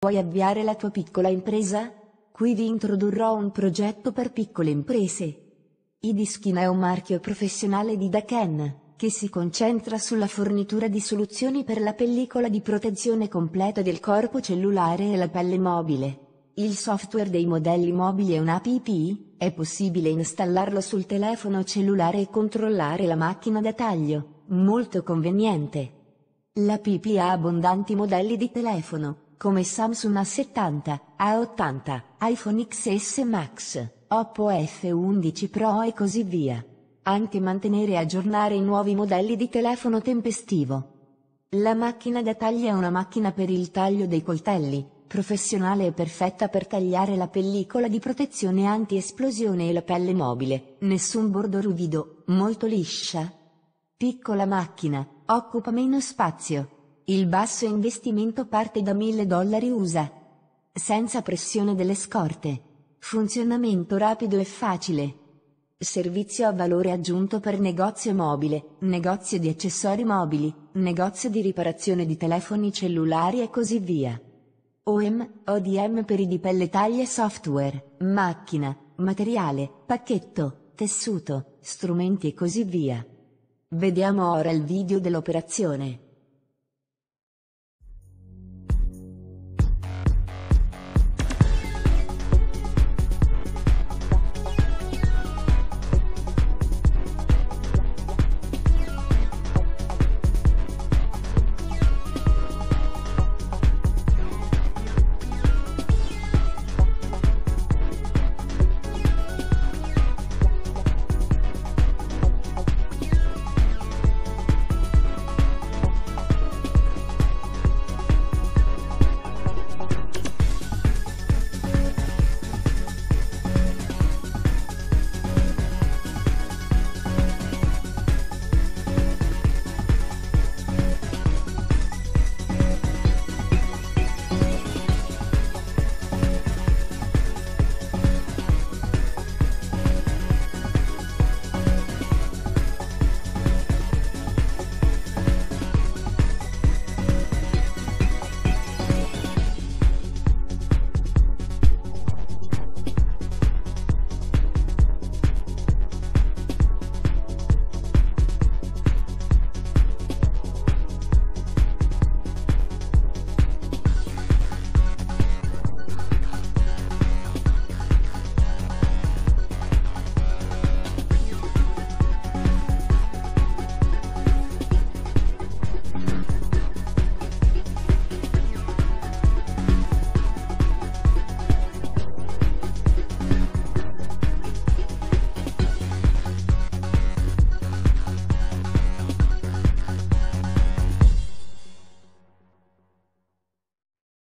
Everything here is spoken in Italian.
Vuoi avviare la tua piccola impresa? Qui vi introdurrò un progetto per piccole imprese. Idischin è un marchio professionale di Daikin, che si concentra sulla fornitura di soluzioni per la pellicola di protezione completa del corpo cellulare e la pelle mobile. Il software dei modelli mobili è un'app, è possibile installarlo sul telefono cellulare e controllare la macchina da taglio, molto conveniente. L'app ha abbondanti modelli di telefono, come Samsung A70, A80, iPhone XS Max, Oppo F11 Pro e così via. Anche mantenere e aggiornare i nuovi modelli di telefono tempestivo. La macchina da taglio è una macchina per il taglio dei coltelli, professionale e perfetta per tagliare la pellicola di protezione anti-esplosione e la pelle mobile, nessun bordo ruvido, molto liscia. Piccola macchina, occupa meno spazio. Il basso investimento parte da $1000 USA. Senza pressione delle scorte. Funzionamento rapido e facile. Servizio a valore aggiunto per negozio mobile, negozio di accessori mobili, negozio di riparazione di telefoni cellulari e così via. ODM per i di pelle taglia software, macchina, materiale, pacchetto, tessuto, strumenti e così via. Vediamo ora il video dell'operazione.